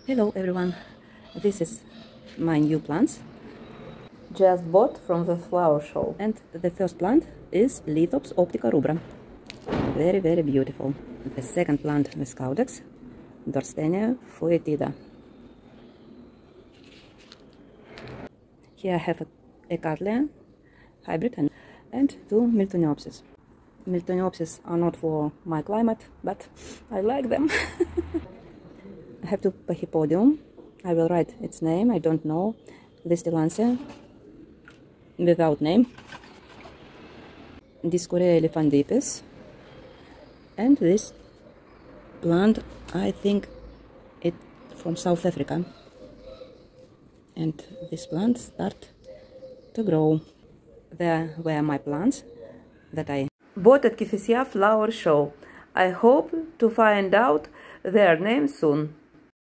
Hello everyone, this is my new plants, just bought from the flower show, and the first plant is Lithops optica rubra, very beautiful. The second plant is Caudex, Dorstenia foetida. Here I have a Cattleya hybrid and two Miltoniopsis. Miltoniopsis are not for my climate, but I like them. I have two Pachypodium. I will write its name, I don't know. Listilantia, without name. Discorea elephantipes. And this plant, I think it from South Africa. And this plant start to grow. There were my plants that I bought at Kifisia flower show. I hope to find out their names soon.